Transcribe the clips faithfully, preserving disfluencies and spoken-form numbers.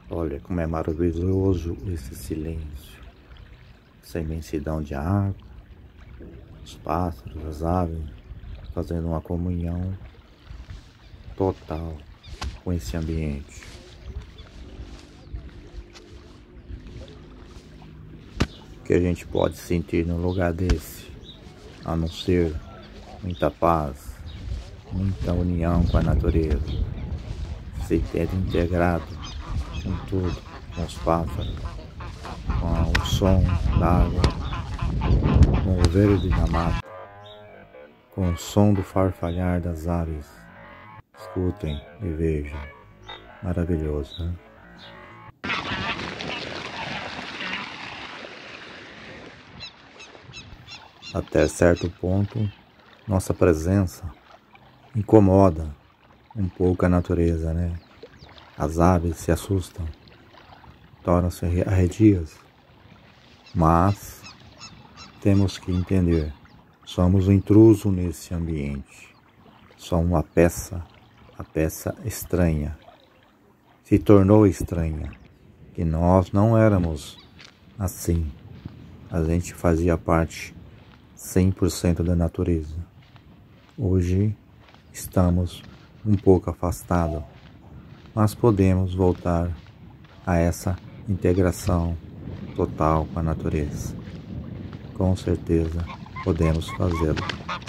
Olha como é maravilhoso esse silêncio, essa imensidão de água, os pássaros, as aves, fazendo uma comunhão total com esse ambiente. O que a gente pode sentir num lugar desse, a não ser muita paz, muita união com a natureza, se ter integrado com tudo, com os pássaros, com o som da água, com o verde da mata, com o som do farfalhar das aves. Escutem e vejam. Maravilhoso, né? Até certo ponto, nossa presença incomoda um pouco a natureza, né? As aves se assustam, tornam-se arredias, mas temos que entender, somos um intruso nesse ambiente, somos uma peça, a peça estranha, se tornou estranha, que nós não éramos assim, a gente fazia parte cem por cento da natureza. Hoje estamos um pouco afastados, mas podemos voltar a essa integração total com a natureza. Com certeza podemos fazê-lo.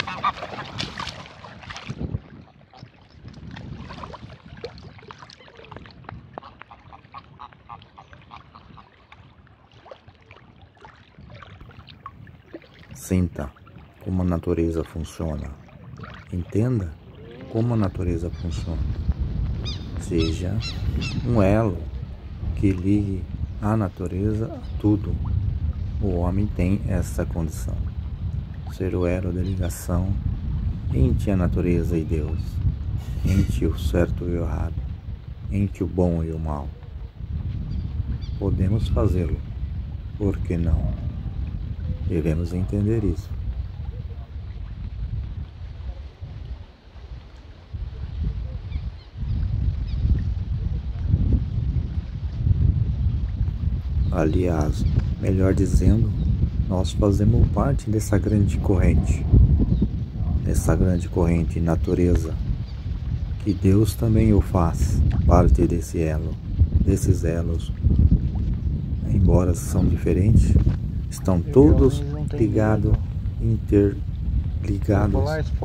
Sinta como a natureza funciona. Entenda como a natureza funciona. Seja um elo que ligue a natureza a tudo. O homem tem essa condição. Ser o elo de ligação entre a natureza e Deus. Entre o certo e o errado. Entre o bom e o mal. Podemos fazê-lo. Por que não? Devemos entender isso. Aliás, melhor dizendo, nós fazemos parte dessa grande corrente, dessa grande corrente natureza, que Deus também o faz parte desse elo, desses elos. Embora são diferentes, estão todos ligados, interligados.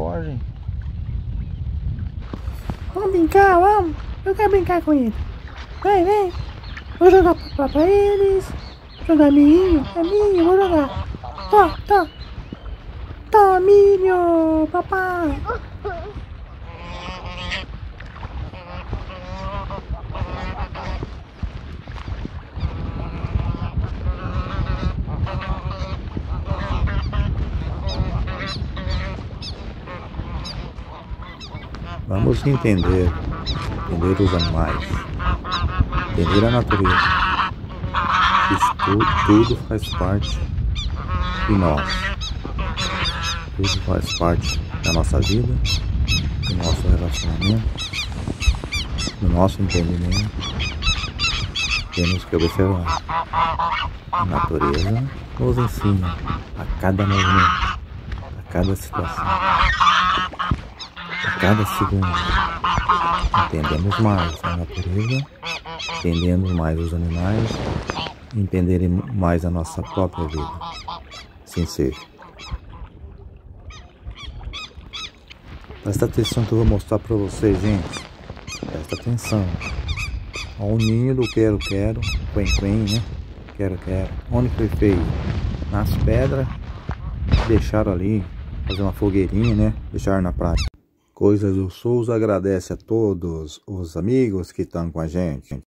Vamos brincar, vamos! Eu quero brincar com ele. Vem, vem! Vou jogar pra, pra eles. Jogar milho, é milho, vou jogar. Tó, tó. Tó, milho, papai. Vamos entender, entender os animais, entender a natureza. Isso tudo, tudo faz parte de nós. Tudo faz parte da nossa vida, do nosso relacionamento, do nosso entendimento. Temos que observar. A natureza nos ensina a cada movimento, a cada situação, a cada segundo. Entendemos mais a natureza, entendemos mais os animais, entenderem mais a nossa própria vida. Assim seja. Presta atenção que eu vou mostrar para vocês, gente. Presta atenção. Olha o ninho do quero-quero, quen-quen, né? Quero-quero. Onde foi feito? Nas pedras. Deixaram ali, fazer uma fogueirinha, né? Deixaram na praia. Coisas do Souza agradece a todos os amigos que estão com a gente.